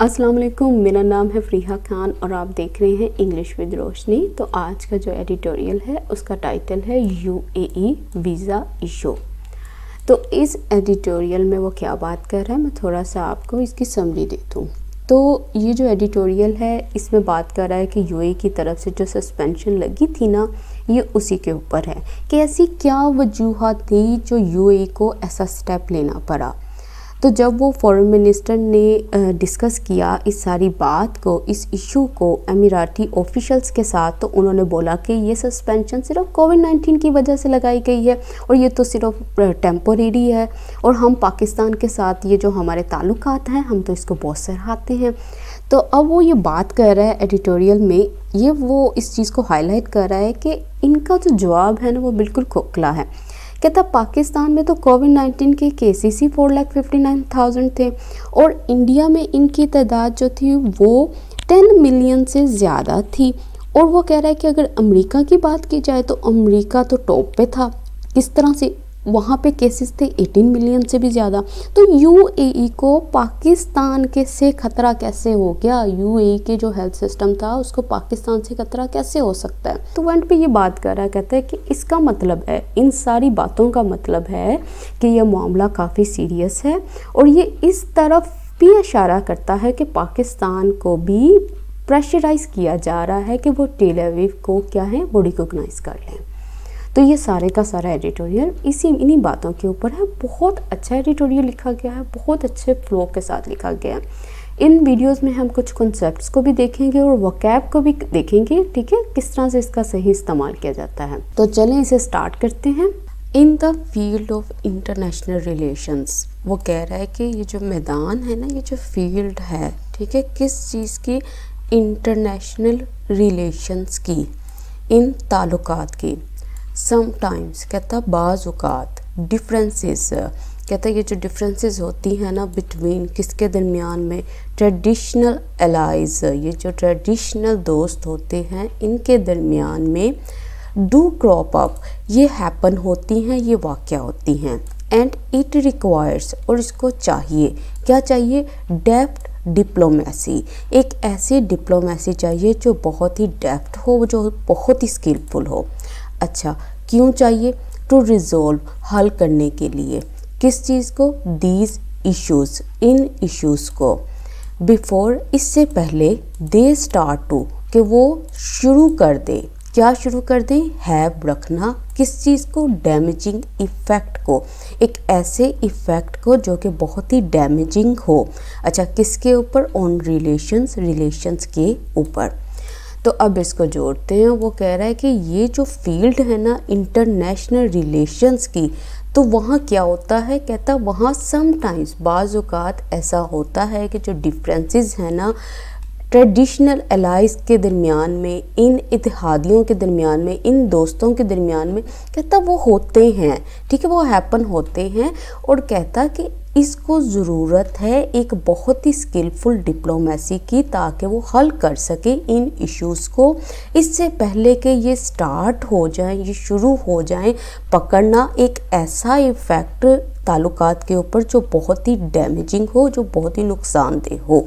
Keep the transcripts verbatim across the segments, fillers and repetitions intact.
अस्सलाम वालेकुम, मेरा नाम है फ़रीहा खान और आप देख रहे हैं इंग्लिश विद रोशनी। तो आज का जो एडिटोरियल है उसका टाइटल है यूएई वीज़ा इशू। तो इस एडिटोरियल में वो क्या बात कर रहा है, मैं थोड़ा सा आपको इसकी समरी दे दूँ। तो ये जो एडिटोरियल है इसमें बात कर रहा है कि यूएई की तरफ से जो सस्पेंशन लगी थी ना, ये उसी के ऊपर है कि ऐसी क्या वजूहत थी जो यूएई को ऐसा स्टेप लेना पड़ा। तो जब वो फॉरेन मिनिस्टर ने डिस्कस किया इस सारी बात को, इस इशू को अमीराती ऑफिशियल्स के साथ, तो उन्होंने बोला कि ये सस्पेंशन सिर्फ कोविड नाइन्टीन की वजह से लगाई गई है और ये तो सिर्फ टेम्पोरेरी है और हम पाकिस्तान के साथ ये जो हमारे ताल्लुकात हैं हम तो इसको बहुत सराहते हैं। तो अब वो ये बात कर रहा है एडिटोरियल में, ये वो इस चीज़ को हाईलाइट कर रहा है कि इनका जो जवाब है ना वो बिल्कुल खोखला है। कहता पाकिस्तान में तो कोविड नाइन्टीन के केसेस ही four lakh fifty nine thousand थे और इंडिया में इनकी तादाद जो थी वो टेन मिलियन से ज़्यादा थी। और वो कह रहा है कि अगर अमेरिका की बात की जाए तो अमेरिका तो टॉप पे था, किस तरह से वहाँ पे केसेस थे एटीन मिलियन से भी ज़्यादा। तो यूएई को पाकिस्तान के से ख़तरा कैसे हो गया, यूएई के जो हेल्थ सिस्टम था उसको पाकिस्तान से ख़तरा कैसे हो सकता है। तो वन पे ये बात कर रहा है, कहता है कि इसका मतलब है, इन सारी बातों का मतलब है कि यह मामला काफ़ी सीरियस है और ये इस तरफ भी इशारा करता है कि पाकिस्तान को भी प्रेशराइज़ किया जा रहा है कि वो टेल अवीव को क्या है वो रिकॉग्नाइज़ कर लें। तो ये सारे का सारा एडिटोरियल इसी इन्हीं बातों के ऊपर है। बहुत अच्छा एडिटोरियल लिखा गया है, बहुत अच्छे फ्लो के साथ लिखा गया है। इन वीडियोस में हम कुछ कॉन्सेप्ट्स को भी देखेंगे और वोकैब को भी देखेंगे, ठीक है, किस तरह से इसका सही इस्तेमाल किया जाता है। तो चलें इसे स्टार्ट करते हैं। In the field of international relations, वो कह रहा है कि ये जो मैदान है ना, ये जो फील्ड है, ठीक है, किस चीज़ की, इंटरनेशनल रिलेशंस की, इन ताल्लुकात की। समटाइम्स कहता बाज़ औक़ात, डिफरेंसेस कहता ये जो डिफरेंसेस होती हैं ना बिटवीन किसके दरमियान में, ट्रेडिशनल एलाइज, ये जो ट्रेडिशनल दोस्त होते हैं इनके दरमियान में, डू क्रॉप अप, ये हैपन होती हैं, ये वाक़या होती हैं। एंड इट रिक्वायर्स, और इसको चाहिए, क्या चाहिए, डेप्थ डिप्लोमेसी, एक ऐसी डिप्लोमेसी चाहिए जो बहुत ही डेप्थ हो, जो बहुत ही स्किलफुल हो। अच्छा, क्यों चाहिए, टू रिजोल्व, हल करने के लिए, किस चीज़ को, दीज इश्यूज़, इन इश्यूज़ को, बिफोर, इससे पहले, दे स्टार्ट टू, कि वो शुरू कर दे, क्या शुरू कर दें, हैव, रखना, किस चीज़ को, डैमेजिंग इफ़ेक्ट को, एक ऐसे इफ़ेक्ट को जो कि बहुत ही डैमेजिंग हो। अच्छा, किसके ऊपर, ऑन रिलेशंस, रिलेशंस के ऊपर। तो अब इसको जोड़ते हैं। वो कह रहा है कि ये जो फील्ड है ना इंटरनेशनल रिलेशंस की, तो वहाँ क्या होता है, कहता वहाँ समटाइम्स बाज़ औक़ात ऐसा होता है कि जो डिफरेंसेस हैं ना ट्रेडिशनल एलाइज के दरमियान में, इन इत्तेहादियों के दरमियान में, इन दोस्तों के दरमियान में, कहता वो होते हैं, ठीक है, वो हैपन होते हैं। और कहता कि इसको ज़रूरत है एक बहुत ही स्किलफुल डिप्लोमेसी की ताकि वो हल कर सके इन इश्यूज़ को, इससे पहले कि ये स्टार्ट हो जाए, ये शुरू हो जाए पकड़ना एक ऐसा इफ़ेक्ट ताल्लुकात के ऊपर जो बहुत ही डैमेजिंग हो, जो बहुत ही नुकसानदेह हो।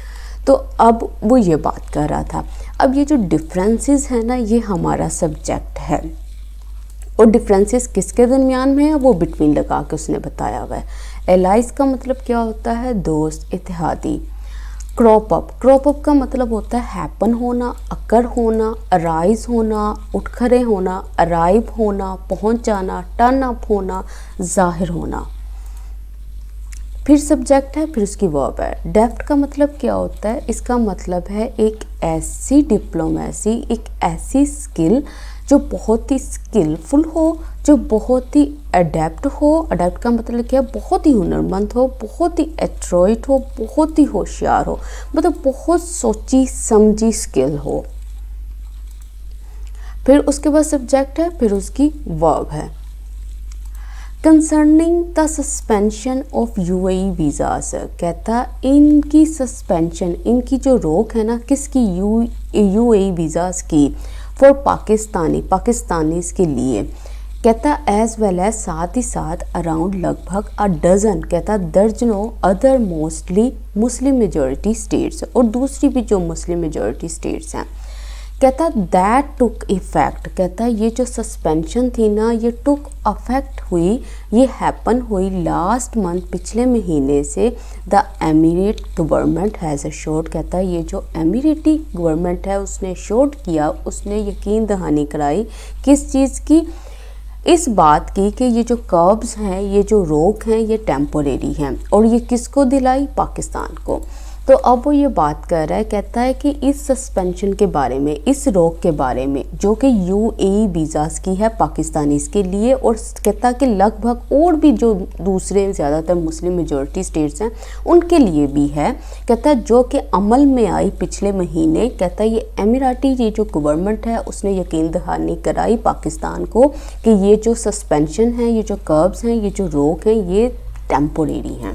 तो अब वो ये बात कर रहा था। अब ये जो डिफरेंसेस है ना, ये हमारा सब्जेक्ट है और डिफरेंसेस किसके दरमियान में है, वो बिटवीन लगा के उसने बताया हुआ है। एलाइज का मतलब क्या होता है, दोस्त, इत्तेहादी। क्रॉप अप, क्रॉप अप का मतलब होता है हैपन होना, अकर होना, अराइज होना, उठ खड़े होना, अराइव होना, पहुंच जाना, टर्न अप होना, जाहिर होना। फिर सब्जेक्ट है, फिर उसकी वर्ब है। डेप्थ का मतलब क्या होता है, इसका मतलब है एक ऐसी डिप्लोमेसी, एक ऐसी स्किल जो बहुत ही स्किलफुल हो, जो बहुत ही अडेप्ट हो। अडेप्ट का मतलब क्या है, बहुत ही हुनरमंद हो, बहुत ही एट्रोइट हो, बहुत ही होशियार हो, मतलब बहुत सोची समझी स्किल हो। फिर उसके बाद सब्जेक्ट है, फिर उसकी वर्ब है। Concerning the suspension of UAE visas, कहता इनकी सस्पेंशन, इनकी जो रोक है ना, किसकी, यू यूएई वीज़ास की, फॉर पाकिस्तानी, पाकिस्तानीज़ के लिए, कहता एज वेल एज साथ ही साथ अराउंड लगभग अ डजन कहता दर्जनों other mostly Muslim majority states और दूसरी भी जो मुस्लिम मेजॉरिटी स्टेट्स हैं कहता दैट टुक इफेक्ट कहता ये जो सस्पेंशन थी ना ये टुक अफेक्ट हुई ये हैपन हुई लास्ट मंथ पिछले महीने से the emirate government has assured कहता ये जो एमिरेटी गवर्नमेंट है उसने अश्योर्ड किया उसने यकीन दहानी कराई किस चीज़ की इस बात की कि ये जो कर्ब्स हैं ये जो रोक हैं ये टेम्पोरेरी हैं और ये किसको दिलाई पाकिस्तान को। तो अब वो ये बात कर रहा है कहता है कि इस सस्पेंशन के बारे में इस रोक के बारे में जो कि यूएई वीज़ास की है पाकिस्तानीज़ के लिए और कहता कि लगभग और भी जो दूसरे ज़्यादातर मुस्लिम मेजॉरिटी स्टेट्स हैं उनके लिए भी है कहता जो कि अमल में आई पिछले महीने कहता ये एमिराती ये जो गवर्नमेंट है उसने यकीन दहानी कराई पाकिस्तान को कि ये जो सस्पेंशन है ये जो कर्ब्स हैं ये जो रोक हैं ये टेम्पोरेरी हैं।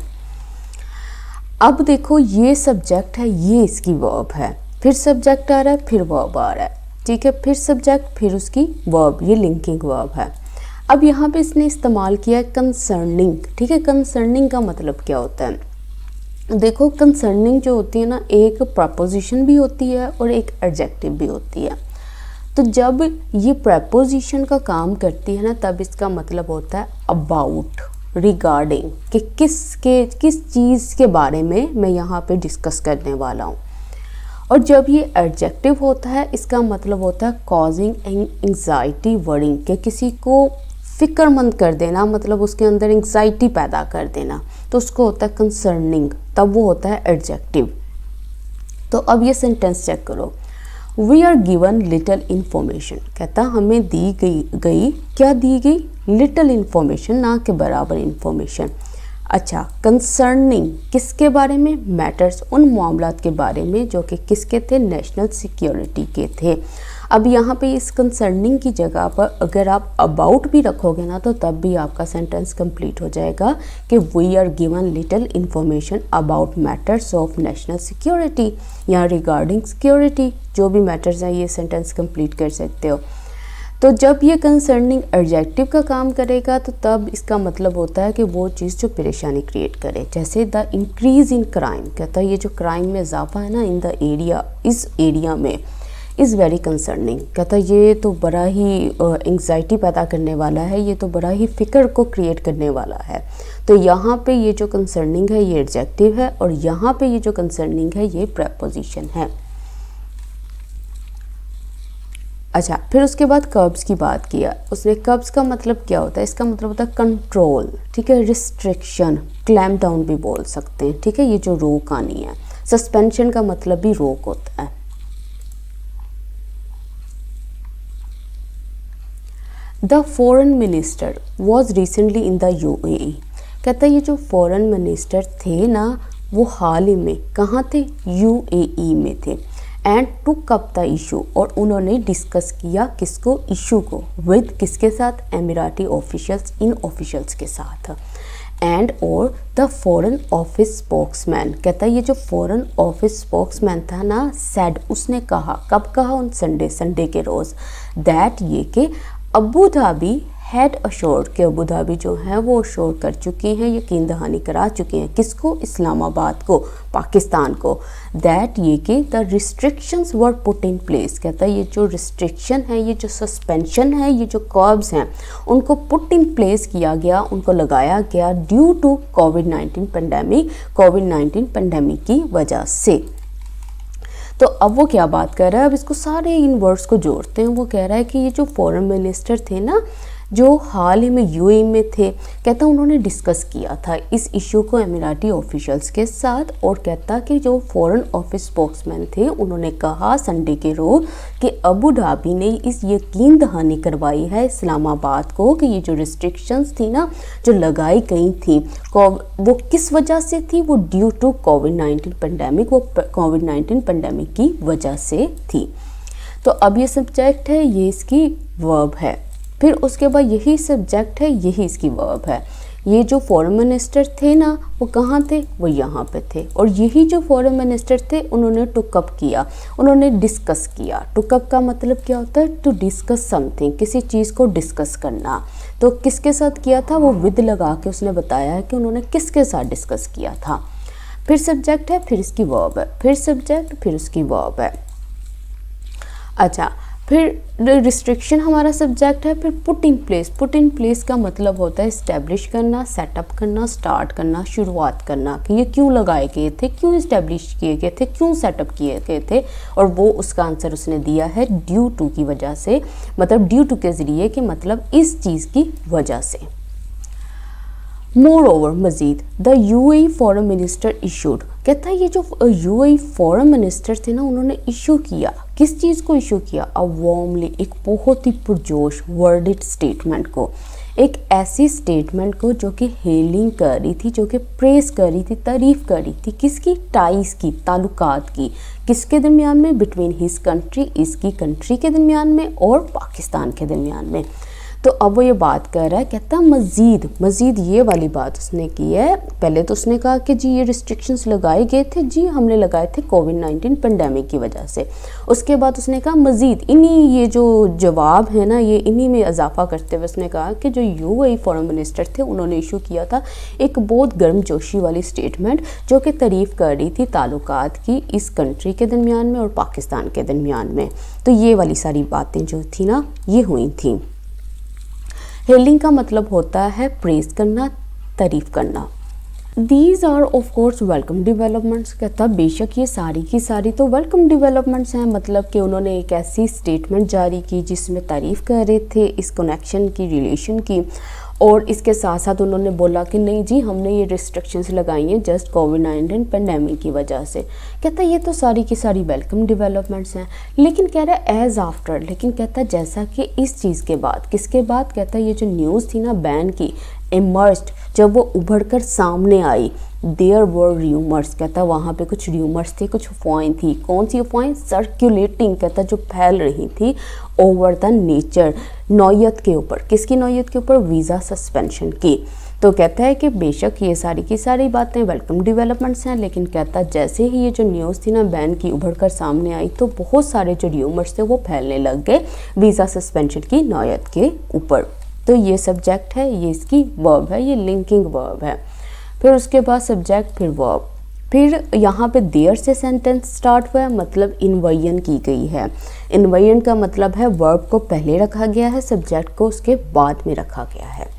अब देखो ये सब्जेक्ट है ये इसकी वर्ब है फिर सब्जेक्ट आ रहा है फिर वर्ब आ रहा है ठीक है फिर सब्जेक्ट फिर उसकी वर्ब ये लिंकिंग वर्ब है। अब यहाँ पे इसने इस्तेमाल किया है कंसर्निंग ठीक है कंसर्निंग का मतलब क्या होता है देखो कंसर्निंग जो होती है ना एक प्रपोजिशन भी होती है और एक एडजेक्टिव भी होती है। तो जब ये प्रपोजिशन का काम करती है ना तब इसका मतलब होता है अबाउट रिगार्डिंग कि किस के किस चीज़ के बारे में मैं यहाँ पे डिस्कस करने वाला हूँ। और जब ये एडजेक्टिव होता है इसका मतलब होता है कॉजिंग एंग्जाइटी वरिंग कि किसी को फ़िक्रमंद कर देना मतलब उसके अंदर एंग्जाइटी पैदा कर देना तो उसको होता है कंसर्निंग तब वो होता है एडजेक्टिव। तो अब ये सेंटेंस चेक करो we are given little information कहता हमें दी गई गई क्या दी गई लिटल इन्फॉर्मेशन ना के बराबर इन्फॉर्मेशन। अच्छा कंसर्निंग किसके बारे में मैटर्स उन मामलात के बारे में जो कि किसके थे नेशनल सिक्योरिटी के थे। अब यहाँ पे इस कंसर्निंग की जगह पर अगर आप अबाउट भी रखोगे ना तो तब भी आपका सेंटेंस कंप्लीट हो जाएगा कि we are given little information about matters of national security या रिगार्डिंग सिक्योरिटी जो भी मैटर्स हैं ये सेंटेंस कंप्लीट कर सकते हो। तो जब ये कंसर्निंग एडजेक्टिव का काम करेगा तो तब इसका मतलब होता है कि वो चीज़ जो परेशानी क्रिएट करे जैसे द इंक्रीज़ इन क्राइम कहता है ये जो क्राइम में इजाफा है ना इन द एरिया इस एरिया में इज़ वेरी कंसर्निंग कहता ये तो बड़ा ही एंग्जाइटी पैदा करने वाला है ये तो बड़ा ही फ़िक्र को क्रिएट करने वाला है। तो यहाँ पे ये जो कंसर्निंग है ये एडजेक्टिव है और यहाँ पे ये जो कंसर्निंग है ये प्रेपोजिशन है। अच्छा फिर उसके बाद कर्ब्स की बात किया उसने कर्ब्स का मतलब क्या होता है इसका मतलब होता है कंट्रोल ठीक है रिस्ट्रिक्शन क्लैम्प डाउन भी बोल सकते हैं ठीक है ये जो रोक आनी है। सस्पेंशन का मतलब भी रोक होता है। The foreign minister was recently in the UAE कहता है ये जो फॉरेन मिनिस्टर थे ना वो हाल ही में कहाँ थे यूएई में थे and took up the issue और उन्होंने डिस्कस किया किसको इशू को विद किसके साथ एमिराती ऑफिशियल्स इन ऑफिशियल्स के साथ एंड और द फॉरेन ऑफिस स्पोक्समैन कहता है ये जो फॉरेन ऑफिस स्पोक्समैन था ना सैड उसने कहा कब कहा उन संडे संडे के रोज़ दैट ये कि अबू धाबी हैड अश्योर्ड कि अबू धाबी जो है वो अश्योर कर चुकी हैं यकीन दहानी करा चुकी हैं किसको इस्लामाबाद को पाकिस्तान को दैट ये कि the restrictions were put in place कहता है ये जो रिस्ट्रिक्शन है ये जो सस्पेंशन है ये जो कर्ब्स हैं उनको पुट इन प्लेस किया गया उनको लगाया गया due to covid nineteen pandemic covid nineteen pandemic की वजह से। तो अब वो क्या बात कर रहा है अब इसको सारे इन वर्ड्स को जोड़ते हैं। वो कह रहा है कि ये जो फॉरेन मिनिस्टर थे ना जो हाल ही में यूएई में थे कहता उन्होंने डिस्कस किया था इस इशू को एमिराती ऑफिशियल्स के साथ और कहता कि जो फॉरेन ऑफिस स्पोक्समैन थे उन्होंने कहा संडे के रोज़ कि अबू धाबी ने इस यकीन दहानी करवाई है इस्लामाबाद को कि ये जो रिस्ट्रिक्शंस थी ना जो लगाई गई थी वो किस वजह से थी वो due to covid nineteen pandemic वो कोविड नाइन्टीन पेंडेमिक की वजह से थी। तो अब ये सब्जेक्ट है ये इसकी वर्ब है फिर उसके बाद यही सब्जेक्ट है यही इसकी वर्ब है। ये जो फॉरेन मिनिस्टर थे ना वो कहाँ थे, वो यहाँ पे थे। और यही जो फॉरेन मिनिस्टर थे उन्होंने टुकअप किया, उन्होंने डिस्कस किया। टुकअप का मतलब क्या होता है, टू डिस्कस समथिंग, किसी चीज़ को डिस्कस करना। तो किसके साथ किया था, वो विद लगा के उसने बताया है कि उन्होंने किसके साथ डिस्कस किया था। फिर सब्जेक्ट है, फिर इसकी वर्ब है, फिर सब्जेक्ट, फिर उसकी वर्ब है। अच्छा, फिर रिस्ट्रिक्शन हमारा सब्जेक्ट है। फिर put in place, put in place का मतलब होता है इस्टेब्लिश करना, सेटअप करना, स्टार्ट करना, शुरुआत करना, कि ये क्यों लगाए गए थे, क्यों इस्टेब्लिश किए गए थे, क्यों सेटअप किए गए थे। और वो उसका आंसर उसने दिया है ड्यू टू की वजह से, मतलब ड्यू टू के ज़रिए, कि मतलब इस चीज़ की वजह से। मोर ओवर, मजीद, the UAE foreign minister issued, कहता है ये जो यूएई फॉरेन मिनिस्टर थे ना उन्होंने इशू किया, किस चीज़ को इशू किया, अ वार्मली, एक बहुत ही पुरजोश वर्डिड स्टेटमेंट को, एक ऐसी स्टेटमेंट को जो कि हेलिंग कर रही थी, जो कि प्रेस कर रही थी, तारीफ़ कर रही थी, किसकी, टाइज की, ताल्लुकात की, किसके दरमियान में, बिटवीन हिज कंट्री, इसकी कंट्री के दरमियान में और पाकिस्तान के दरमियान में। तो अब वो ये बात कर रहा है, कहता मज़ीद, मज़ीद ये वाली बात उसने की है। पहले तो उसने कहा कि जी ये रिस्ट्रिक्शंस लगाए गए थे, जी हमने लगाए थे कोविड नाइन्टीन पेंडेमिक की वजह से। उसके बाद उसने कहा मज़ीद, इन्हीं ये जो जवाब है ना ये इन्हीं में इजाफा करते हुए उसने कहा कि जो यूएई फॉरेन मिनिस्टर थे उन्होंने इशू किया था एक बहुत गर्मजोशी वाली स्टेटमेंट, जो कि तारीफ़ कर रही थी ताल्लुकात की इस कंट्री के दरमियान में और पाकिस्तान के दरमियान में। तो ये वाली सारी बातें जो थी ना ये हुई थी। हेलिंग का मतलब होता है प्रेज करना, तारीफ़ करना। These are of course welcome developments, कहता बेशक ये सारी की सारी तो वेलकम डेवलपमेंट्स हैं, मतलब कि उन्होंने एक ऐसी स्टेटमेंट जारी की जिसमें तारीफ़ कर रहे थे इस कनेक्शन की, रिलेशन की, और इसके साथ साथ उन्होंने बोला कि नहीं जी हमने ये रिस्ट्रिक्शंस लगाई हैं जस्ट कोविड नाइन्टीन पेंडेमिक की वजह से। कहता ये तो सारी की सारी वेलकम डेवलपमेंट्स हैं, लेकिन कह रहा है एज आफ्टर, लेकिन कहता जैसा कि इस चीज़ के बाद, किसके बाद, कहता ये जो न्यूज़ थी ना बैन की, इमर्ज्ड, जब वो उभर कर सामने आई, देयर वर र्यूमर्स, कहता वहाँ पे कुछ र्यूमर्स थे, कुछ अफवाहें थी। कौन सी अफवाहें, सर्कुलेटिंग, कहता जो फैल रही थी, ओवर द नेचर, नौयत के ऊपर, किसकी नौयत के ऊपर, वीज़ा सस्पेंशन की। तो कहता है कि बेशक ये सारी की सारी बातें वेलकम डेवलपमेंट्स हैं, लेकिन कहता जैसे ही ये जो न्यूज़ थी ना बैन की उभर कर सामने आई तो बहुत सारे जो र्यूमर्स थे वो फैलने लग गए वीज़ा सस्पेंशन की नौयत के ऊपर। तो ये सब्जेक्ट है, ये इसकी वर्ब है, ये लिंकिंग वर्ब है। फिर उसके बाद सब्जेक्ट, फिर वर्ब, फिर यहाँ पे देयर से सेंटेंस स्टार्ट हुआ है, मतलब इन्वयन की गई है। इन्वयन का मतलब है वर्ब को पहले रखा गया है, सब्जेक्ट को उसके बाद में रखा गया है।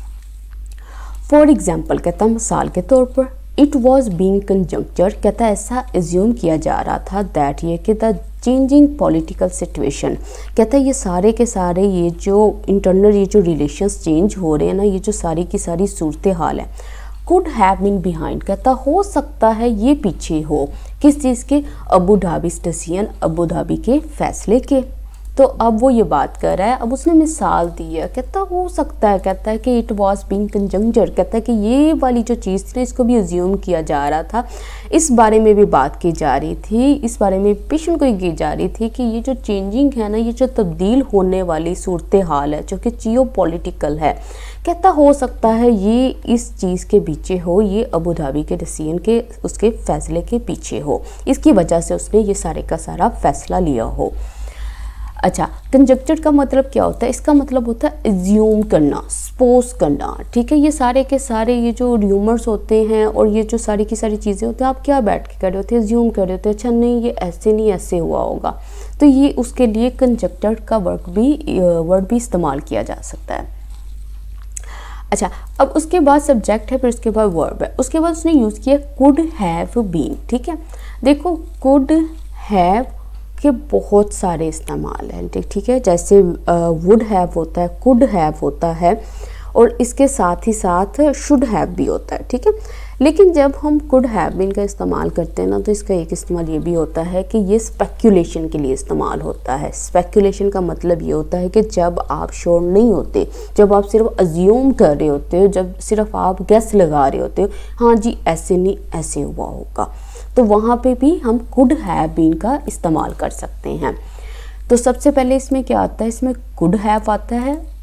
फॉर एग्जाम्पल, कहता मिसाल के तौर पर, इट वॉज बींग कंजंक्चर, कहता ऐसा एज्यूम किया जा रहा था दैट ये कि द चेंजिंग पॉलिटिकल सिचुएशन, कहता है ये सारे के सारे ये जो इंटरनल ये जो रिलेशंस चेंज हो रहे हैं ना, ये जो सारी की सारी सूरत हाल है, कुड हैव बीन बिहाइंड, कहता हो सकता है ये पीछे हो, किस चीज़ के, Abu Dhabi decision, Abu Dhabi के फैसले के। तो अब वो ये बात कर रहा है, अब उसने मिसाल दी है, कहता हो सकता है, कहता है कि इट वॉज बीइंग कंजंक्चर, कहता है कि ये वाली जो चीज़ थी ना इसको भी अज्यूम किया जा रहा था, इस बारे में भी बात की जा रही थी, इस बारे में पेशन कोई की जा रही थी कि ये जो चेंजिंग है ना, ये जो तब्दील होने वाली सूरत हाल है जो कि जियो पॉलिटिकल है, कहता हो सकता है ये इस चीज़ के पीछे हो, ये अबू धाबी के डिसीजन के उसके फैसले के पीछे हो, इसकी वजह से उसने ये सारे का सारा फैसला लिया हो। अच्छा, कंजक्चर का मतलब क्या होता है, इसका मतलब होता है एज्यूम करना, सपोज करना, ठीक है। ये सारे के सारे ये जो र्यूमर्स होते हैं और ये जो सारी की सारी चीज़ें होती हैं, आप क्या बैठ के कर रहे होते हैं, एज्यूम कर रहे होते हैं, अच्छा नहीं ये ऐसे नहीं ऐसे हुआ होगा, तो ये उसके लिए कंजक्चर का वर्ड भी वर्ड भी इस्तेमाल किया जा सकता है। अच्छा, अब उसके बाद सब्जेक्ट है, फिर उसके बाद वर्ब है, उसके बाद उसने यूज़ किया कुड हैव बीन, ठीक है। देखो कुड हैव के बहुत सारे इस्तेमाल हैं, ठीक है, जैसे वुड हैव होता है, कुड हैव होता है, और इसके साथ ही साथ शुड हैव भी होता है, ठीक है। लेकिन जब हम कुड हैव बीन का इस्तेमाल करते हैं ना, तो इसका एक इस्तेमाल ये भी होता है कि ये स्पेक्यूलेशन के लिए इस्तेमाल होता है। स्पेक्यूलेशन का मतलब ये होता है कि जब आप श्योर नहीं होते, जब आप सिर्फ अज्यूम कर रहे होते हो, जब सिर्फ आप गेस लगा रहे होते हो, हाँ जी ऐसे नहीं ऐसे हुआ होगा, तो वहाँ पे भी हम कुड हैव बीन का इस्तेमाल कर सकते हैं। तो सबसे पहले इसमें क्या आता है, इसमें कुड हैव आता है,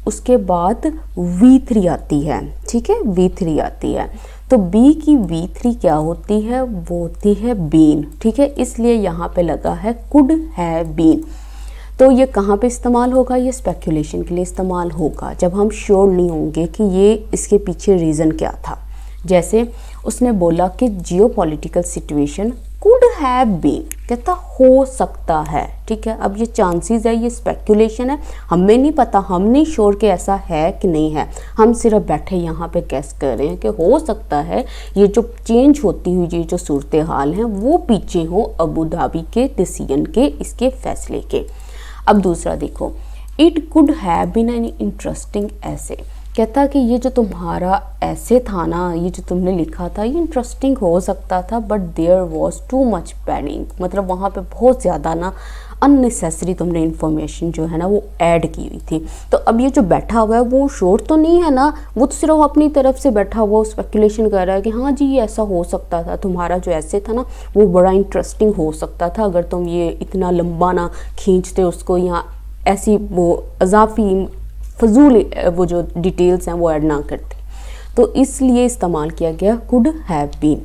उसके बाद वी थ्री आती है, ठीक है, वी थ्री आती है। तो बी की वी थ्री क्या होती है, वो होती है बीन, ठीक है, इसलिए यहाँ पे लगा है कुड हैव बीन। तो ये कहाँ पे इस्तेमाल होगा, ये स्पेकुलेशन के लिए इस्तेमाल होगा जब हम श्योर नहीं होंगे कि ये इसके पीछे रीज़न क्या था। जैसे उसने बोला कि geopolitical situation could have been, कहता हो सकता है, ठीक है। अब ये चांसेस है, ये स्पेकुलेशन है, हमें नहीं पता, हम नहीं श्योर कि ऐसा है कि नहीं है, हम सिर्फ बैठे यहाँ पे गैस कर रहे हैं कि हो सकता है ये जो चेंज होती हुई ये जो सूरत हाल हैं वो पीछे हो अबू धाबी के डिसीजन के, इसके फैसले के। अब दूसरा देखो, it could have been an interesting ऐसे, कहता कि ये जो तुम्हारा ऐसे था ना, ये जो तुमने लिखा था ये इंटरेस्टिंग हो सकता था, but there was too much padding, मतलब वहाँ पे बहुत ज़्यादा ना अननेसेसरी तुमने इन्फॉर्मेशन जो है ना वो ऐड की हुई थी। तो अब ये जो बैठा हुआ है वो श्योर तो नहीं है ना, वो तो सिर्फ अपनी तरफ से बैठा हुआ स्पेकुलेशन कर रहा है कि हाँ जी ये ऐसा हो सकता था, तुम्हारा जो ऐसे था ना वो बड़ा इंटरेस्टिंग हो सकता था अगर तुम ये इतना लंबा ना खींचते उसको, यहाँ ऐसी वो अजाफी फजूल वो जो डिटेल्स हैं वो ऐड ना करते। तो इसलिए इस्तेमाल किया गया कुड हैव बीन।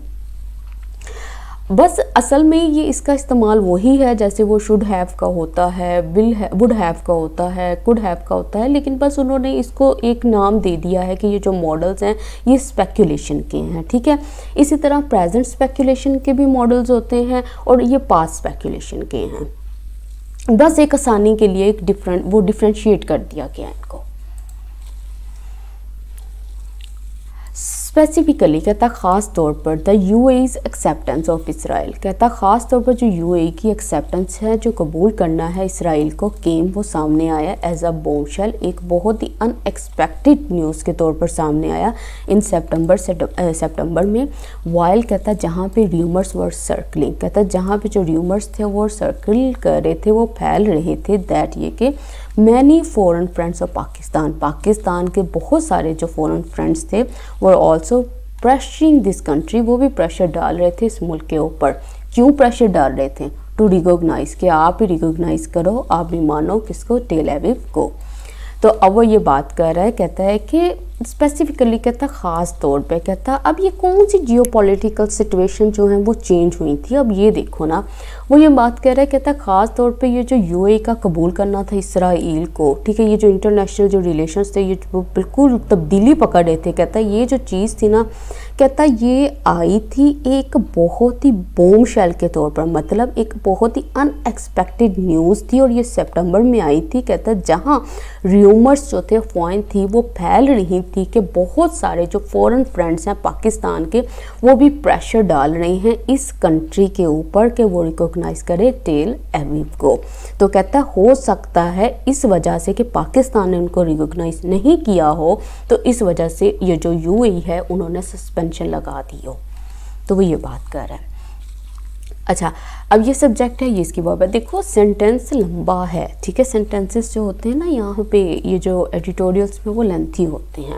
बस असल में ये इसका इस्तेमाल वही है जैसे वो शुड हैव का होता है, विल वुड हैव का होता है, कुड हैव का होता है, लेकिन बस उन्होंने इसको एक नाम दे दिया है कि ये जो मॉडल्स हैं ये स्पेकुलेशन के हैं, ठीक है। इसी तरह प्रेजेंट स्पेकुलेशन के भी मॉडल्स होते हैं और ये पास्ट स्पेकुलेशन के हैं। बस एक आसानी के लिए एक डिफरेंट वो डिफ्रेंशिएट कर दिया गया इनको। स्पेसिफिकली कहता ख़ास तौर पर the UAE's acceptance of Israel, कहता ख़ास तौर पर जो यूएई की एक्सेप्टेंस है, जो कबूल करना है इसराइल को, केम वो सामने आया एज अ बोमशेल, एक बहुत ही अनएक्सपेक्टेड न्यूज़ के तौर पर सामने आया इन सितंबर सितंबर में। वाइल कहता जहाँ पे र्यूमर्स वर सर्कलिंग, कहता जहाँ पे जो र्यूमर्स थे वो सर्कल कर रहे थे, वो फैल रहे थे, दैट ये कि many foreign friends of Pakistan, Pakistan के बहुत सारे जो फॉरेन फ्रेंड्स थे वो ऑल्सो प्रेशरिंग दिस कंट्री, वो भी प्रेशर डाल रहे थे इस मुल्क के ऊपर। क्यों प्रेशर डाल रहे थे, टू रिकॉग्नाइज, कि आप ही रिकॉग्नाइज करो, आप भी मानो किसको, टेल अवीव को। तो अब वो ये बात कर रहा है, कहता है कि स्पेसिफिकली कहता ख़ास तौर पे, कहता अब ये कौन सी जियोपॉलिटिकल सिचुएशन जो है वो चेंज हुई थी। अब ये देखो ना, वो ये बात कह रहा है, कहता ख़ास तौर पे ये जो यूएई का कबूल करना था इसराइल को, ठीक है, ये जो इंटरनेशनल जो रिलेशंस थे ये बिल्कुल तब्दीली पकड़ रहे थे। कहता ये जो चीज़ थी ना, कहता ये आई थी एक बहुत ही बोम शेल के तौर पर, मतलब एक बहुत ही अनएक्सपेक्टेड न्यूज़ थी और ये सितंबर में आई थी। कहता जहाँ र्यूमर्स जो थे, अफवाहें थी, वो फैल रही थी कि बहुत सारे जो फॉरेन फ्रेंड्स हैं पाकिस्तान के वो भी प्रेशर डाल रहे हैं इस कंट्री के ऊपर कि वो रिकॉग्नाइज करे टेल अवीव को। तो कहता हो सकता है इस वजह से कि पाकिस्तान ने उनको रिकॉग्नाइज नहीं किया हो, तो इस वजह से ये जो यूएई है उन्होंने सस्पेंशन लगा दी हो। तो वो ये बात कर रहा है। अच्छा, अब ये सब्जेक्ट है, ये इसकी बाबत देखो, सेंटेंस लंबा है, ठीक है। सेंटेंसेस जो होते हैं ना यहाँ पे, ये जो एडिटोरियल्स में वो लेंथी होते हैं,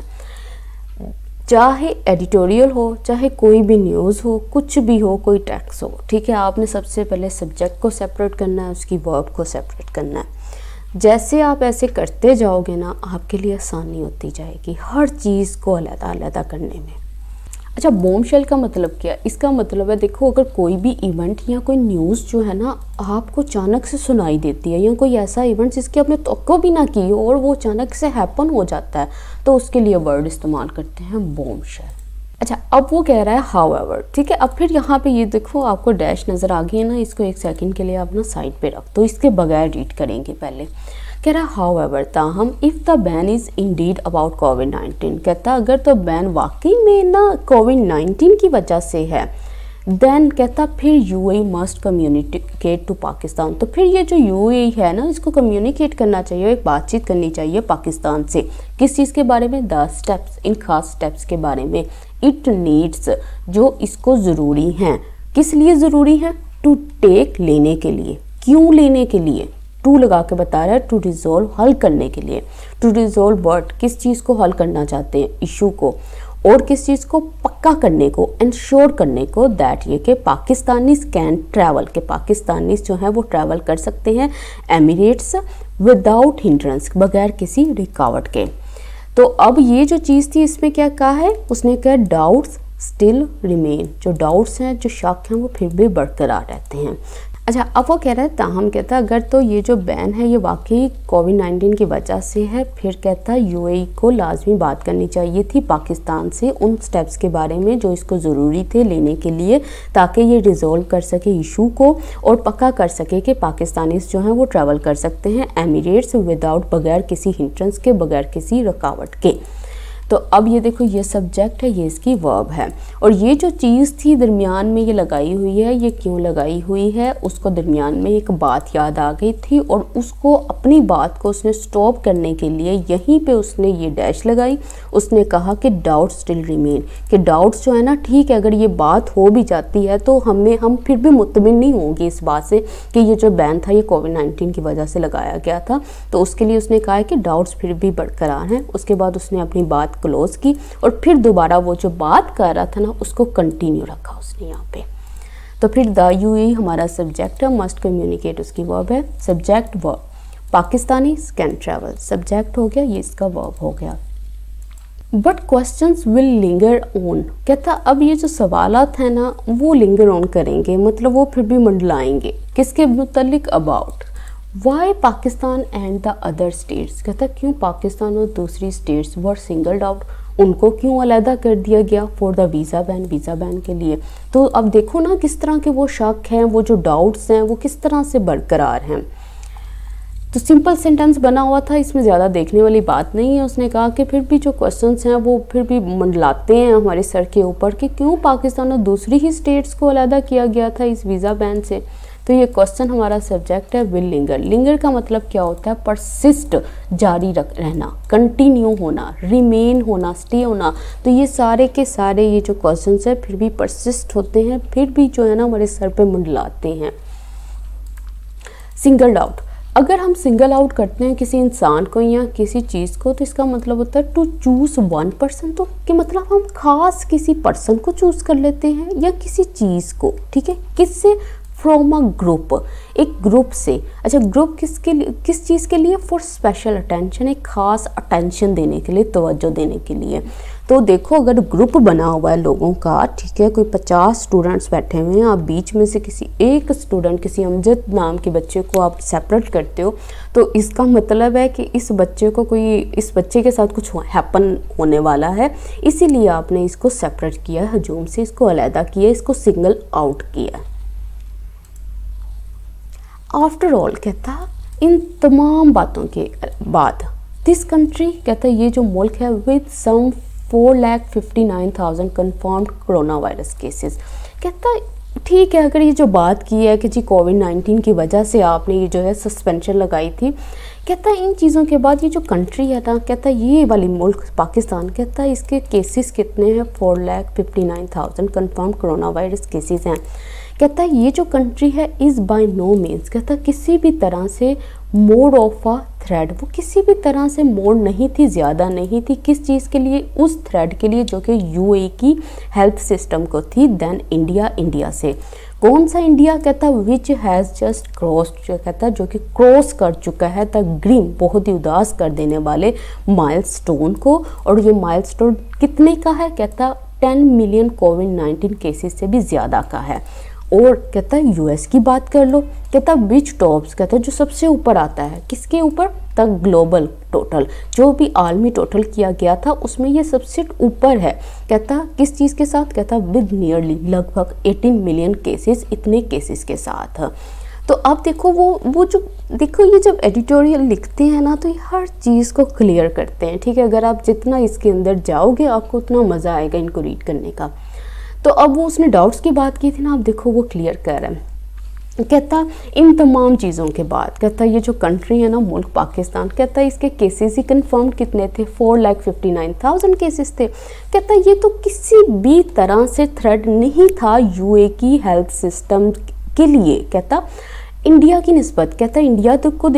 चाहे एडिटोरियल हो, चाहे कोई भी न्यूज़ हो, कुछ भी हो, कोई टेक्स्ट हो, ठीक है। आपने सबसे पहले सब्जेक्ट को सेपरेट करना है, उसकी वर्ब को सेपरेट करना है। जैसे आप ऐसे करते जाओगे ना, आपके लिए आसानी होती जाएगी हर चीज़ को अलग अलग करने में। अच्छा, बॉम्बशेल का मतलब क्या है? इसका मतलब है, देखो, अगर कोई भी इवेंट या कोई न्यूज़ जो है ना आपको अचानक से सुनाई देती है, या कोई ऐसा इवेंट जिसकी आपने तवक्को भी ना की हो और वो अचानक से हैपन हो जाता है, तो उसके लिए वर्ड इस्तेमाल करते हैं बॉम्बशेल। अच्छा, अब वो कह रहा है हाउएवर, ठीक है। अब फिर यहाँ पे ये देखो, आपको डैश नज़र आ गई है ना, इसको एक सेकंड के लिए आप ना साइड पे रख दो, इसके बगैर रीड करेंगे पहले। कह रहा हाउएवर, ताहम, if the ban is indeed about covid nineteen, कहता अगर तो बैन वाकई में ना कोविड नाइन्टीन की वजह से है, देन कहता फिर UAE must communicate to Pakistan, तो फिर ये जो यूएई है ना इसको कम्युनिकेट करना चाहिए, एक बातचीत करनी चाहिए पाकिस्तान से। किस चीज़ के बारे में? द स्टेप्स, इन खास स्टेप्स के बारे में। इट नीड्स, जो इसको ज़रूरी हैं। किस लिए ज़रूरी है? टू टेक, लेने के लिए। क्यों लेने के लिए? टू लगा के बता रहा है, टू रिजोल्व, हल करने के लिए। टू रिजोल्व व्हाट, किस चीज़ को हल करना चाहते हैं? इशू को। और किस चीज़ को पक्का करने को, इंश्योर करने को दैट ये कि पाकिस्तानीज कैन ट्रैवल, के पाकिस्तानीज जो हैं वो ट्रैवल कर सकते हैं एमिरेट्स विदाउट हिंड्रेंस, बगैर किसी रुकावट के। तो अब ये जो चीज़ थी इसमें क्या कहा है, उसने कहा डाउट्स स्टिल रिमेन, जो डाउट्स हैं, जो शक हैं वो फिर भी बरकरार रहते हैं। अच्छा, अब वो कह रहा है ताहम कहता है अगर तो ये जो बैन है ये वाकई कोविड नाइन्टीन की वजह से है, फिर कहता है यूएई को लाजमी बात करनी चाहिए थी पाकिस्तान से उन स्टेप्स के बारे में जो इसको ज़रूरी थे लेने के लिए, ताकि ये रिजॉल्व कर सके इशू को और पक्का कर सके कि पाकिस्तानीज जो हैं वो ट्रैवल कर सकते हैं एमिरेट्स विदाउट, बगैर किसी हिंड्रेंस के, बगैर किसी रुकावट के। तो अब ये देखो ये सब्जेक्ट है, ये इसकी वर्ब है, और ये जो चीज़ थी दरमियान में ये लगाई हुई है, ये क्यों लगाई हुई है, उसको दरमियान में एक बात याद आ गई थी और उसको अपनी बात को उसने स्टॉप करने के लिए यहीं पे उसने ये डैश लगाई। उसने कहा कि डाउट स्टिल रिमेन, कि डाउट्स जो है ना, ठीक है अगर ये बात हो भी जाती है तो हमें हम फिर भी मुतमिन नहीं होंगे इस बात से कि ये जो बैन था ये कोविड नाइन्टीन की वजह से लगाया गया था। तो उसके लिए उसने कहा है कि डाउट्स फिर भी बरकरार हैं। उसके बाद उसने अपनी बात क्लोज की और फिर दोबारा वो जो बात कर रहा था ना उसको कंटिन्यू रखा उसने यहाँ पे। तो फिर द यूएई हमारा सब्जेक्ट है, मस्ट कम्युनिकेट उसकी वर्ब है, subject verb, Pakistani can travel subject हो गया, ये इसका वर्ब हो गया। But questions will linger on, कहता अब ये जो सवालात हैं ना वो लिंगर ऑन करेंगे, मतलब वो फिर भी मंडलाएंगे, किसके मुतल्लिक, about why Pakistan and the other states, कहता क्यों पाकिस्तान और दूसरी स्टेट्स वर सिंगल्ड आउट, उनको क्यों अलहदा कर दिया गया for the visa ban, visa ban के लिए। तो अब देखो ना किस तरह के वो शक हैं, वो जो डाउट्स हैं वो किस तरह से बरकरार हैं। तो सिंपल सेंटेंस बना हुआ था, इसमें ज़्यादा देखने वाली बात नहीं है। उसने कहा कि फिर भी जो क्वेश्चंस हैं वो फिर भी मंडलाते हैं हमारे सर के ऊपर कि क्यों पाकिस्तान और दूसरी ही स्टेट्स को अलहदा किया गया था इस वीज़ा बैन से। तो ये क्वेश्चन हमारा सब्जेक्ट है विल लिंगर। लिंगर का मतलब क्या होता है, परसिस्ट, जारी रख रहना, कंटिन्यू होना, रिमेन होना, स्टे होना। तो ये सारे के सारे ये जो क्वेश्चंस है फिर भी परसिस्ट होते हैं, फिर भी जो है ना हमारे सर पे मंडलाते हैं। सिंगल्ड आउट, अगर हम सिंगल आउट करते हैं किसी इंसान को या किसी चीज़ को तो इसका मतलब होता है टू चूज़ वन पर्सन, तो कि मतलब हम खास किसी पर्सन को चूज़ कर लेते हैं या किसी चीज़ को, ठीक है, किससे, फ्रॉम अ ग्रुप, एक ग्रुप से। अच्छा, ग्रुप किसके लिए, किस चीज़ के लिए, फॉर स्पेशल अटेंशन, एक खास अटेंशन देने के लिए, तवज्जो देने के लिए। तो देखो अगर ग्रुप बना हुआ है लोगों का, ठीक है, कोई पचास स्टूडेंट्स बैठे हुए हैं, आप बीच में से किसी एक स्टूडेंट, किसी अमजद नाम के बच्चे को आप सेपरेट करते हो, तो इसका मतलब है कि इस बच्चे को कोई, इस बच्चे के साथ कुछ हैपन होने वाला है, इसीलिए आपने इसको सेपरेट किया, हजूम से इसको अलहदा किया, इसको सिंगल आउट किया। आफ्टर ऑल, कहता इन तमाम बातों के बाद, दिस कंट्री, कहता ये जो मुल्क है, with some four lakh fifty nine thousand confirmed coronavirus cases, कहता ठीक है अगर ये जो बात की है कि जी कोविड नाइन्टीन की वजह से आपने ये जो है सस्पेंशन लगाई थी, कहता इन चीज़ों के बाद ये जो कंट्री है ना, कहता ये वाली मुल्क पाकिस्तान, कहता इसके केसेस कितने हैं, four lakh fifty nine thousand confirmed coronavirus cases हैं। कहता है ये जो कंट्री है इज़ बाय नो मीन्स, कहता किसी भी तरह से मोड ऑफ अ थ्रेड, वो किसी भी तरह से मोड नहीं थी, ज़्यादा नहीं थी, किस चीज़ के लिए, उस थ्रेड के लिए जो कि यूएई की हेल्थ सिस्टम को थी, देन इंडिया, इंडिया से। कौन सा इंडिया, कहता विच हैज़ जस्ट क्रॉस्ड, कहता जो कि क्रॉस कर चुका है द ग्रीन, बहुत ही उदास कर देने वाले माइलस्टोन को। और ये माइलस्टोन कितने का है, कहता ten million covid nineteen cases से भी ज़्यादा का है। और कहता है यूएस की बात कर लो, कहता विच टॉप्स, कहता जो सबसे ऊपर आता है, किसके ऊपर, द ग्लोबल टोटल, जो भी आलमी टोटल किया गया था उसमें ये सबसे ऊपर है। कहता किस चीज़ के साथ, कहता विद नियरली, लगभग एटीन मिलियन केसेस, इतने केसेस के साथ। तो अब देखो वो वो जो देखो ये जब एडिटोरियल लिखते हैं ना तो ये हर चीज़ को क्लियर करते हैं, ठीक है। अगर आप जितना इसके अंदर जाओगे आपको उतना मज़ा आएगा इनको रीड करने का। तो अब वो उसने डाउट्स की बात की थी ना, अब देखो वो क्लियर कर रहा है। कहता इन तमाम चीज़ों के बाद, कहता ये जो कंट्री है ना, मुल्क पाकिस्तान, कहता इसके केसेस ही कंफर्म कितने थे, four lakh fifty nine thousand cases थे। कहता ये तो किसी भी तरह से थ्रेट नहीं था यूए की हेल्थ सिस्टम के लिए। कहता इंडिया की निस्बत, कहता इंडिया तक को देखो,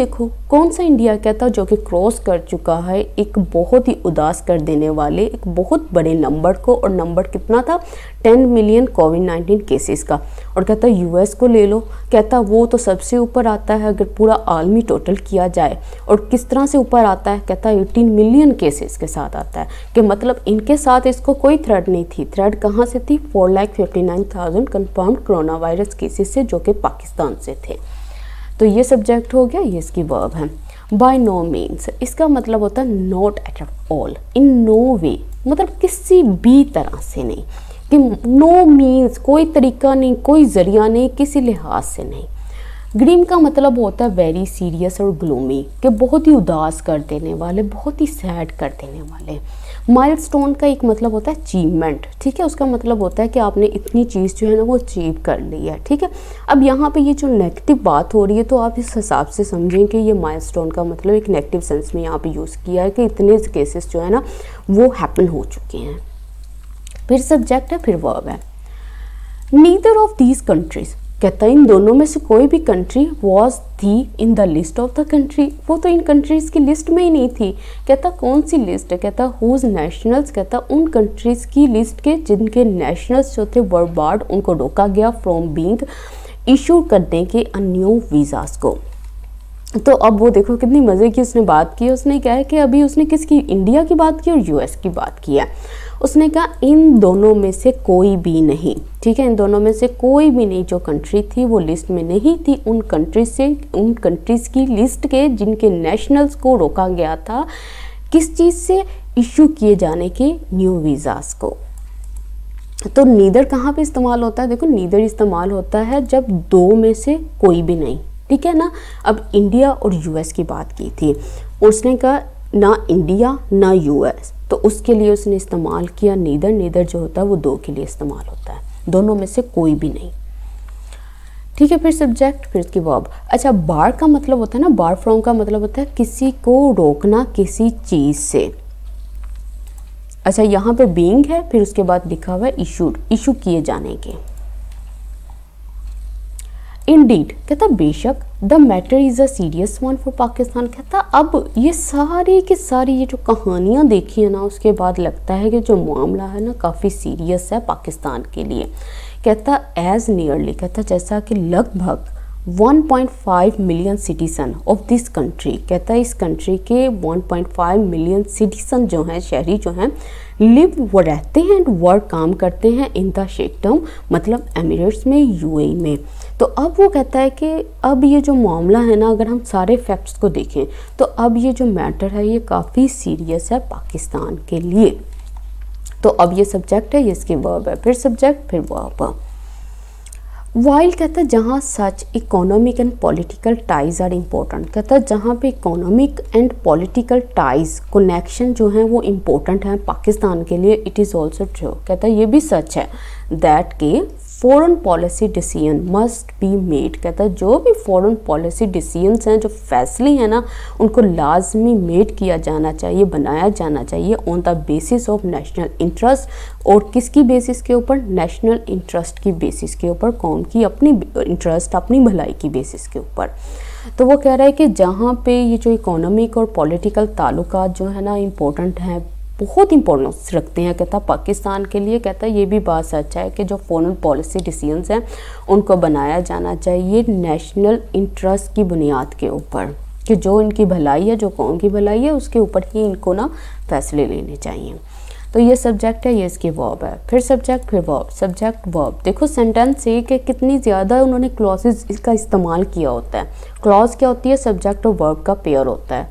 कौन सा इंडिया कहता जो कि क्रॉस कर चुका है एक बहुत ही उदास कर देने वाले एक बहुत बड़े नंबर को, और नंबर कितना था ten million covid nineteen cases का। और कहता यूएस को ले लो, कहता वो तो सबसे ऊपर आता है अगर पूरा आलमी टोटल किया जाए। और किस तरह से ऊपर आता है, कहता एटीन मिलियन केसेस के साथ आता है, कि मतलब इनके साथ इसको कोई थ्रेड नहीं थी। थ्रेड कहाँ से थी, four lakh fifty nine thousand confirmed coronavirus cases से, जो कि पाकिस्तान से थे। तो ये सब्जेक्ट हो गया, ये इसकी वर्ब है। बाय नो मीन्स इसका मतलब होता है not at all, in no way, मतलब किसी भी तरह से नहीं, कि नो मीन्स कोई तरीका नहीं, कोई ज़रिया नहीं, किसी लिहाज से नहीं। ग्रीम का मतलब होता है वेरी सीरियस और ग्लूमी, कि बहुत ही उदास कर देने वाले, बहुत ही सैड कर देने वाले। माइलस्टोन का एक मतलब होता है अचीवमेंट, ठीक है, उसका मतलब होता है कि आपने इतनी चीज़ जो है ना वो अचीव कर ली है, ठीक है। अब यहाँ पे ये जो नेगेटिव बात हो रही है, तो आप इस हिसाब से समझें कि ये माइलस्टोन का मतलब एक नेगेटिव सेंस में यहाँ पे यूज़ किया है, कि इतने केसेस जो है ना वो हैपन हो चुके हैं। फिर सब्जेक्ट है, फिर वर्ब है। नीदर ऑफ दीज कंट्रीज, कहता है इन दोनों में से कोई भी कंट्री वॉज थी in the list of the country, वो तो इन कंट्रीज़ की लिस्ट में ही नहीं थी। कहता कौन सी लिस्ट है, कहता हुज नेशनल्स, कहता उन कंट्रीज़ की लिस्ट के जिनके नेशनल्स जो थे वर बार्ड, उनको रोका गया फ्रॉम बीइंग इशू करने के अ न्यू वीज़ास को। तो अब वो देखो कितनी मज़े की उसने बात की। उसने क्या है कि अभी उसने किसकी, इंडिया की बात की और यूएस की बात की है। उसने कहा इन दोनों में से कोई भी नहीं, ठीक है, इन दोनों में से कोई भी नहीं जो कंट्री थी वो लिस्ट में नहीं थी, उन कंट्रीज से, उन कंट्रीज़ की लिस्ट के जिनके नेशनल्स को रोका गया था किस चीज़ से, इशू किए जाने के न्यू वीज़ास को। तो नीदर कहाँ पे इस्तेमाल होता है, देखो नीदर इस्तेमाल होता है जब दो में से कोई भी नहीं, ठीक है ना। अब इंडिया और यूएस की बात की थी, उसने कहा ना इंडिया ना यूएस, तो उसके लिए उसने इस्तेमाल किया नीदर। नीदर जो होता है वो दो के लिए इस्तेमाल होता है, दोनों में से कोई भी नहीं, ठीक है। फिर सब्जेक्ट, फिर उसकी वर्ब। अच्छा, बार का मतलब होता है ना, बार फ्रॉम का मतलब होता है किसी को रोकना किसी चीज़ से। अच्छा, यहाँ पे बीइंग है, फिर उसके बाद लिखा हुआ है इशूड, इशू किए जाने के। इंडीड, कहता बेशक, the matter is a serious one for Pakistan, कहता अब ये सारी की सारी ये जो कहानियाँ देखी है ना, उसके बाद लगता है कि जो मामला है ना काफ़ी सीरियस है पाकिस्तान के लिए। कहता एज नियरली, कहता जैसा कि लगभग one point five million citizen of this country, कहता है इस कंट्री के one point five million citizen जो हैं, शहरी जो हैं, लिव वो रहते हैं एंड वर्क काम करते हैं इन द शेकडम, मतलब एमिरेट्स में, यूएई में। तो अब वो कहता है कि अब ये जो मामला है ना, अगर हम सारे फैक्ट्स को देखें तो अब ये जो मैटर है ये काफ़ी सीरियस है पाकिस्तान के लिए। तो अब ये सब्जेक्ट है, ये इसकी वर्ब है। फिर सब्जेक्ट, फिर वर्ब। वाइल, कहता है जहाँ such economic and political ties are important, कहता है जहाँ पे economic and political ties connection जो हैं वो इम्पोर्टेंट हैं पाकिस्तान के लिए, इट इज़ ऑल्सो ट्रू, कहता है ये भी सच है दैट के foreign policy decision must be made, कहता है जो भी फॉरेन पॉलिसी डिसीजंस हैं, जो फैसले हैं ना, उनको लाजमी मेड किया जाना चाहिए, बनाया जाना चाहिए on the basis of national interest. और किसकी बेसिस के ऊपर, नेशनल इंटरेस्ट की बेसिस के ऊपर, कौम की अपनी इंटरेस्ट, अपनी भलाई की बेसिस के ऊपर। तो वो कह रहा है कि जहाँ पे ये जो इकोनॉमिक और पॉलिटिकल ताल्लुकात जो है ना इम्पोर्टेंट हैं, बहुत इंपॉर्टेंस रखते हैं, कहता पाकिस्तान के लिए, कहता ये भी बात सच है कि जो फॉरेन पॉलिसी डिसीजंस हैं उनको बनाया जाना चाहिए नेशनल इंटरेस्ट की बुनियाद के ऊपर, कि जो इनकी भलाई है, जो कौम की भलाई है, उसके ऊपर ही इनको ना फैसले लेने चाहिए। तो ये सब्जेक्ट है, ये इसकी वर्ब है। फिर सब्जेक्ट, फिर वर्ब। Subject, verb. देखो सेंटेंस से कि कितनी ज़्यादा उन्होंने क्लॉजेज इसका इस्तेमाल किया होता है। क्लॉज क्या होती है, सब्जेक्ट और वर्ब का पेयर होता है।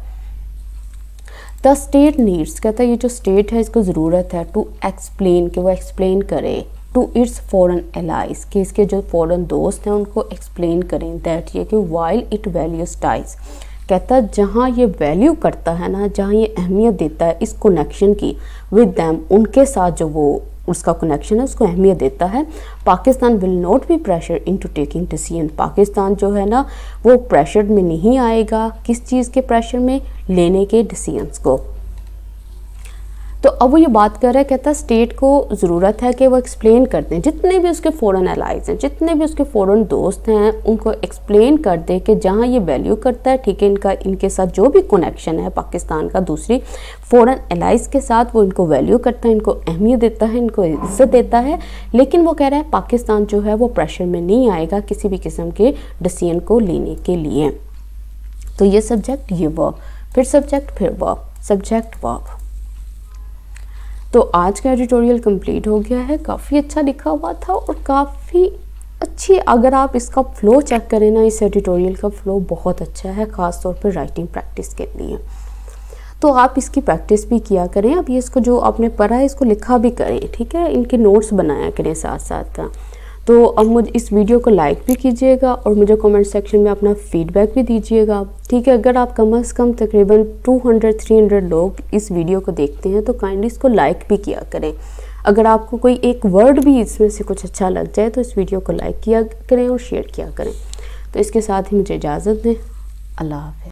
द स्टेट नीड्स, कहता है ये जो स्टेट है इसको ज़रूरत है टू एक्सप्लेन, कि वो एक्सप्लेन करे टू इट्स फॉरेन एलाइज, कि इसके जो फॉरेन दोस्त हैं उनको एक्सप्लेन करें दैट ये कि वाइल इट वैल्यूज टाइज, कहता जहाँ ये वैल्यू करता है ना, जहाँ ये अहमियत देता है इस कनेक्शन की विद दैम, उनके साथ जो वो उसका कनेक्शन है उसको अहमियत देता है, Pakistan will not be pressure into taking decision, Pakistan जो है ना वो प्रेशर में नहीं आएगा, किस चीज़ के प्रेशर में, लेने के डिसीजंस को। तो अब वो ये बात कर रहा है, कहता है स्टेट को ज़रूरत है कि वो एक्सप्लेन कर दें, जितने भी उसके फ़ॉरेन एलाइज हैं, जितने भी उसके फ़ॉरेन दोस्त हैं, उनको एक्सप्लेन कर दे कि जहाँ ये वैल्यू करता है, ठीक है, इनका इनके साथ जो भी कनेक्शन है पाकिस्तान का दूसरी फ़ॉरेन एलाइज के साथ, वो इनको वैल्यू करता है, इनको अहमियत देता है, इनको इज्जत देता है। लेकिन वो कह रहा है पाकिस्तान जो है वो प्रेशर में नहीं आएगा किसी भी किस्म के डिसीजन को लेने के लिए। तो ये सब्जेक्ट, ये वर्ब, फिर सब्जेक्ट, फिर वर्ब, सब्जेक्ट वर्ब। तो आज का एडिटोरियल कंप्लीट हो गया है। काफ़ी अच्छा लिखा हुआ था और काफ़ी अच्छी, अगर आप इसका फ़्लो चेक करें ना, इस एडिटोरियल का फ़्लो बहुत अच्छा है, ख़ास तौर पर राइटिंग प्रैक्टिस के लिए। तो आप इसकी प्रैक्टिस भी किया करें। अब ये इसको जो आपने पढ़ा है इसको लिखा भी करें, ठीक है, इनके नोट्स बनाया करें साथ साथ का। तो अब मुझे इस वीडियो को लाइक भी कीजिएगा और मुझे कमेंट सेक्शन में अपना फीडबैक भी दीजिएगा, ठीक है। अगर आप कम अज़ कम तकरीबन दो सौ तीन सौ लोग इस वीडियो को देखते हैं तो काइंडली इसको लाइक भी किया करें। अगर आपको कोई एक वर्ड भी इसमें से कुछ अच्छा लग जाए तो इस वीडियो को लाइक किया करें और शेयर किया करें। तो इसके साथ ही मुझे इजाज़त दें। अल्लाह हाफ़िज़।